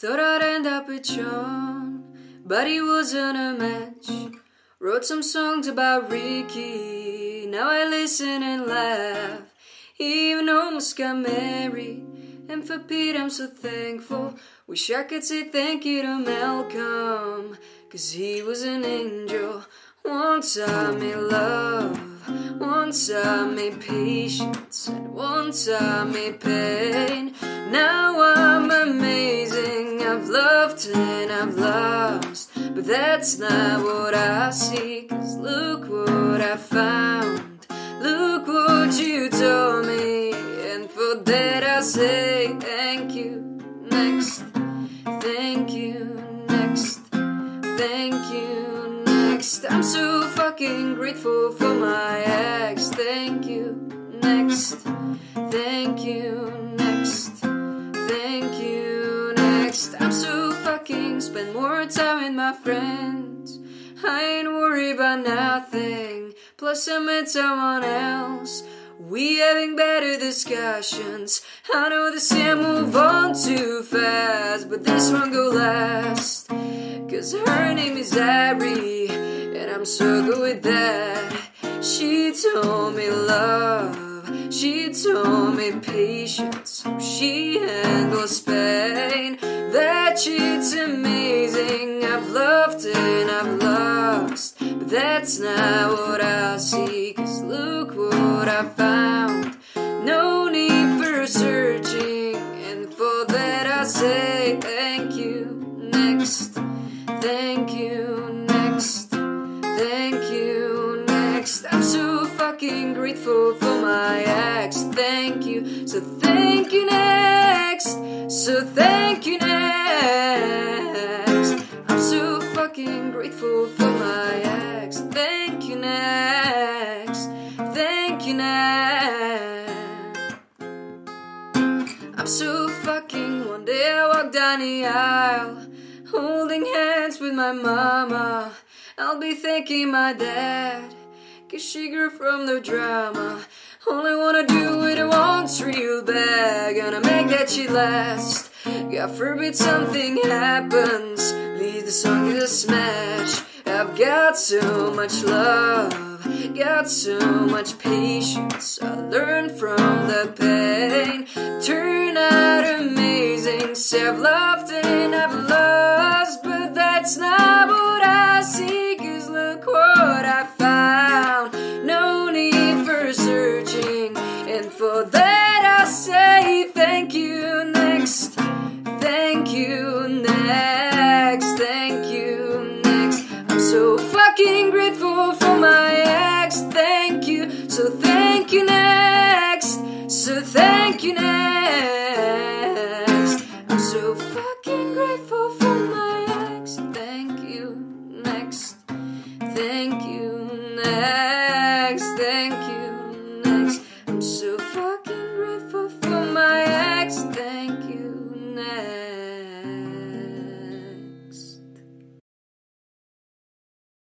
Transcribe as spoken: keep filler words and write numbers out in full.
Thought I'd end up with John, but he wasn't a match. Wrote some songs about Ricky, now I listen and laugh. He even almost got married, and for Pete I'm so thankful. Wish I could say thank you to Malcolm, cause he was an angel. Once I made love, once I made patience, and once I made pain. Now I'm amazing, I've loved and I've lost, but that's not what I see. Cause look what I found, look what you told me, and for that I say thank you. Next, thank you. Next, thank you. Next, I'm so fucking grateful for my ex. Thank you. Next, thank you. Next, thank you. Next, I'm so fucking spend more time with my friends. I ain't worried about nothing, plus I met someone else. We having better discussions. I know they say I move on too fast, but this one go last. Cause her name is Ari, and I'm so good with that. She told me love, she told me patience, how she handles pain. That shit's amazing, I've loved and I've lost, but that's not what I see. Cause look what I found, no need for searching, and for that I say thank you. Next, thank you. Next, thank you. Next, I'm so fucking grateful for my ex. Thank you, so thank you. Next, so thank you. Next, I'm so fucking grateful for my ex. Thank you. Next, thank you. Next, I'm so fucking. One day I walk down the aisle, holding hands with my mama. I'll be thanking my dad, cause she grew from the drama. Only wanna do it once real bad, gonna make that shit last. God forbid something happens, leave the song as a smash. I've got so much love, got so much patience. I learned from the pain, turn out amazing. Say I've loved and I've lost, but that's not what I see. Cause look what I found, no need for searching, and for that I say thank you. Next, thank you. Next, thank you. Next, I'm so fucking grateful for my ex. Thank you, so thank you. Next.